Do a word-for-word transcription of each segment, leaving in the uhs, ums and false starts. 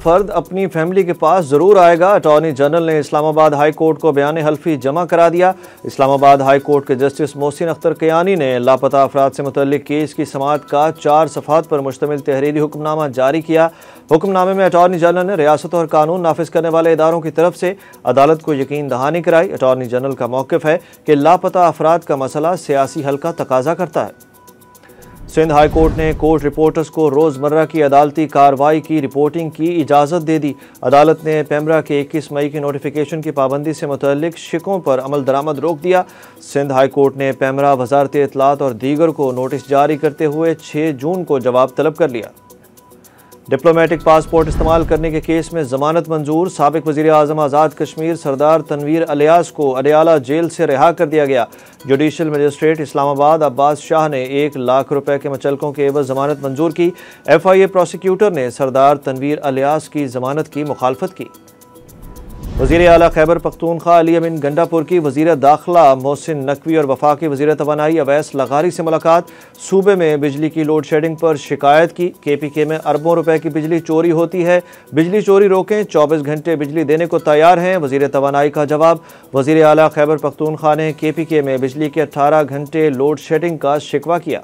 फर्द अपनी फैमिली के पास जरूर आएगा। अटॉर्नी जनरल ने इस्लामाबाद हाई कोर्ट को बयान हल्फी जमा करा दिया। इस्लामाबाद हाई कोर्ट के जस्टिस मोहसिन अख्तर कियानी ने लापता अफराद से मुतल्लिक केस की समाअत का चार सफ़ात पर मुश्तमिल तहरीरी हुक्मनामा जारी किया। हुक्मनामे में अटॉर्नी जनरल ने रियासत और कानून नाफिज करने वाले इदारों की तरफ से अदालत को यकीन दहानी कराई। अटॉर्नी जनरल का मौक़िफ़ है कि लापता अफराद का मसला सियासी हल का तकाजा करता है। सिंध हाई कोर्ट ने कोर्ट रिपोर्टर्स को रोज़मर्रा की अदालती कार्रवाई की रिपोर्टिंग की इजाज़त दे दी। अदालत ने पेमरा के इक्कीस मई की नोटिफिकेशन की पाबंदी से मुतल्लिक शिकों पर अमल दरामद रोक दिया। सिंध हाई कोर्ट ने पेमरा, वजारत इत्तलात और दीगर को नोटिस जारी करते हुए छः जून को जवाब तलब कर लिया। डिप्लोमेटिक पासपोर्ट इस्तेमाल करने के केस में जमानत मंजूर। साबिक वज़ीर आज़म आज़ाद कश्मीर सरदार तनवीर अलियास को अडयाला जेल से रिहा कर दिया गया। जुडिशल मजिस्ट्रेट इस्लामाबाद अब्बास शाह ने एक लाख रुपए के मुचलकों के एवज जमानत मंजूर की। एफ आई ए प्रोसिक्यूटर ने सरदार तनवीर अलियास की जमानत की मुखालफत की। वज़ीर आला खैबर पख्तूनख्वा अली अमीन गंडापुर की वज़ीर दाखिला मोहसिन नकवी और वफाकी वज़ीर तवानाई अवैस लगारी से मुलाकात। सूबे में बिजली की लोड शेडिंग पर शिकायत की। के पी के में अरबों रुपए की बिजली चोरी होती है, बिजली चोरी रोकें, चौबीस घंटे बिजली देने को तैयार हैं। वज़ीर तवानाई का जवाब। वज़ीर आला खैबर पख्तूनख्वा ने के पी के में बिजली के अठारह घंटे लोड शेडिंग का शिकवा किया।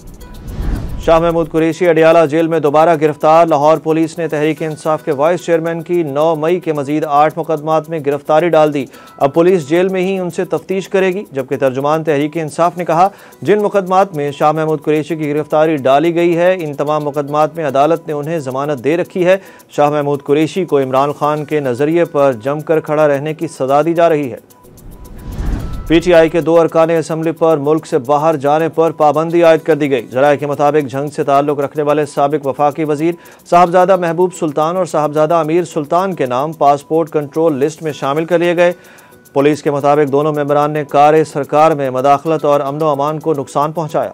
शाह महमूद कुरैशी अडयाला जेल में दोबारा गिरफ्तार। लाहौर पुलिस ने तहरीक इंसाफ के वाइस चेयरमैन की नौ मई के मजीद आठ मुकदमात में गिरफ्तारी डाल दी। अब पुलिस जेल में ही उनसे तफ्तीश करेगी। जबकि तर्जुमान तहरीक इंसाफ ने कहा, जिन मुकदमात में शाह महमूद कुरैशी की गिरफ्तारी डाली गई है, इन तमाम मुकदमात में अदालत ने उन्हें जमानत दे रखी है। शाह महमूद कुरैशी को इमरान खान के नजरिए पर जमकर खड़ा रहने की सजा दी जा रही है। पी टी आई के दो अरकान असम्बली पर मुल्क से बाहर जाने पर पाबंदी आयद कर दी गई। जराये के मुताबिक झंग से ताल्लुक़ रखने वाले साबिक वफाकी वजीर साहबजादा महबूब सुल्तान और साहबजादा अमीर सुल्तान के नाम पासपोर्ट कंट्रोल लिस्ट में शामिल कर लिए गए। पुलिस के मुताबिक दोनों मेंबरान ने कार सरकार में मदाखलत और अमन व अमान को नुकसान पहुँचाया।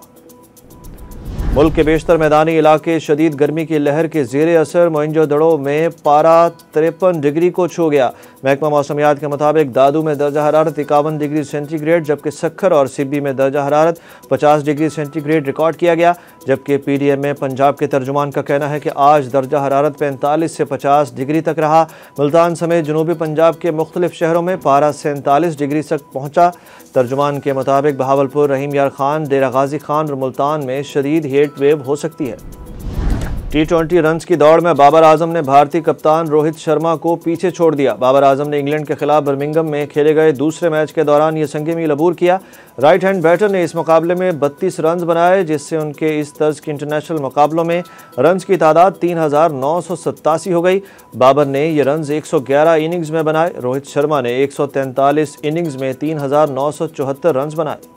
मुल्क के बेशतर मैदानी इलाके शदीद गर्मी की लहर के जेर असर। मोइंजोदड़ो में पारा तिरपन डिग्री को छू गया। महकमा मौसमियात के मुताबिक दादू में दर्जा हरारत इक्यावन डिग्री सेंटीग्रेड, जबकि सखर और सिब्बी में दर्जा हरारत पचास डिग्री सेंटीग्रेड रिकॉर्ड किया गया। जबकि पी डी एम में पंजाब के तर्जुमान का कहना है कि आज दर्जा हरारत पैंतालीस से पचास डिग्री तक रहा। मुल्तान समेत जनूबी पंजाब के मुख्तलिफ शहरों में पारा सैंतालीस डिग्री तक पहुँचा। तर्जुमान के मुताबिक बहावलपुर, रहीम यार खान, डेरा गाजी खान और मुल्तान में शदीद हीट वेव हो सकती है। टी ट्वेंटी रन्स की दौड़ में बाबर आजम ने भारतीय कप्तान रोहित शर्मा को पीछे छोड़ दिया। बाबर आजम ने इंग्लैंड के खिलाफ बर्मिंघम में खेले गए दूसरे मैच के दौरान ये संगे मील अबूर किया। राइट हैंड बैटर ने इस मुकाबले में बत्तीस रन्स बनाए, जिससे उनके इस तर्ज के इंटरनेशनल मुकाबलों में रन्स की तादाद तीन हज़ार नौ सौ सत्तासी हो गई। बाबर ने ये रन्स एक सौ ग्यारह इनिंग्स में बनाए। रोहित शर्मा ने एक सौ तैंतालीस इनिंग्स में तीन हज़ार नौ सौ चौहत्तर रन्स बनाए।